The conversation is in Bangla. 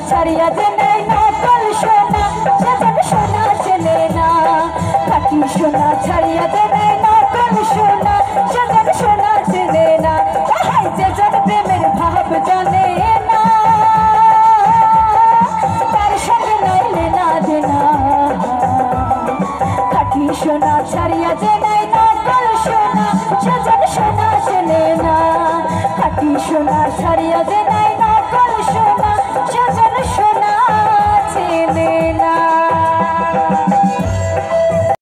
ছাড়িয়া যে নেয় নকল সোনা সেজন সোনা চেনে না খাঁটি সোনা ছাড়িয়া যে নেয় নকল সোনা সেজন সোনা চেনে না তাহাই যেজন প্রেমের ভাব জানে না তার সঙ্গে নইলে না দেনা খাঁটি সোনা ছাড়িয়া যে নেয় নকল সোনা সেজন সোনা চেনে না খাঁটি সোনা ছাড়িয়া যে নেয় নকল সোনা